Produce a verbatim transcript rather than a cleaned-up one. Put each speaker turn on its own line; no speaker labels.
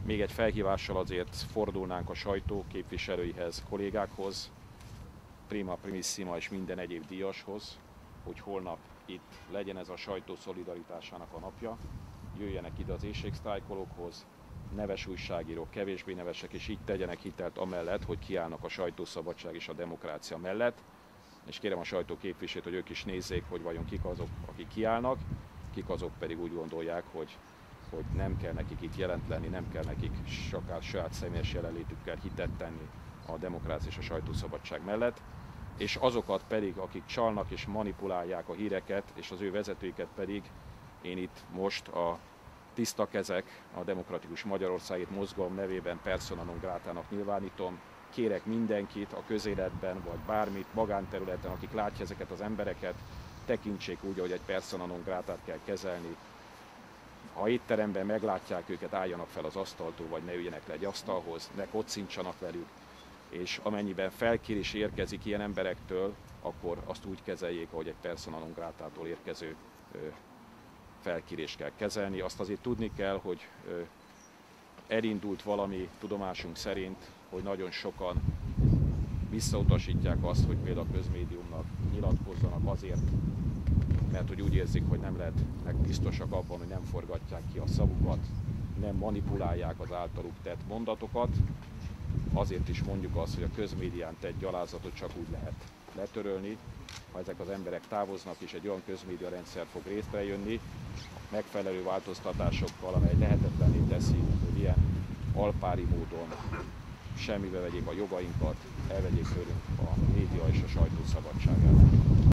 Még egy felhívással azért fordulnánk a sajtó képviselőihez, kollégákhoz, prima primissima és minden egyéb díjashoz, hogy holnap itt legyen ez a sajtó szolidaritásának a napja, jöjjenek ide az éhségsztrájkolókhoz, neves újságírók, kevésbé nevesek, és így tegyenek hitelt amellett, hogy kiállnak a sajtószabadság és a demokrácia mellett. És kérem a sajtó képviselőt, hogy ők is nézzék, hogy vajon kik azok, akik kiállnak, kik azok pedig úgy gondolják, hogy, hogy nem kell nekik itt jelent lenni, nem kell nekik akár saját személyes jelenlétükkel hitet tenni a demokrácia és a sajtószabadság mellett. És azokat pedig, akik csalnak és manipulálják a híreket, és az ő vezetőiket pedig én itt most a Tiszta Kezek, a Demokratikus Magyarországért Mozgalom nevében persona non gratának nyilvánítom. Kérek mindenkit a közéletben, vagy bármit, magánterületen, akik látja ezeket az embereket, tekintsék úgy, hogy egy persona non grátát kell kezelni. Ha étteremben meglátják őket, álljanak fel az asztaltól, vagy ne üljenek le egy asztalhoz, ne kocincsanak velük, és amennyiben felkérés érkezik ilyen emberektől, akkor azt úgy kezeljék, ahogy egy persona non grátától érkező felkérést kell kezelni. Azt azért tudni kell, hogy elindult valami tudomásunk szerint, hogy nagyon sokan visszautasítják azt, hogy például a közmédiumnak nyilatkozzanak azért, mert hogy úgy érzik, hogy nem lehetnek biztosak abban, hogy nem forgatják ki a szavukat, nem manipulálják az általuk tett mondatokat. Azért is mondjuk azt, hogy a közmédián tett gyalázatot csak úgy lehet letörölni, ha ezek az emberek távoznak, és egy olyan közmédia rendszer fog létrejönni, megfelelő változtatásokkal, amely lehetetlenné teszi, hogy ilyen alpári módon semmibe vegyék a jogainkat, elvegyék tőlünk a média és a sajtó szabadságát.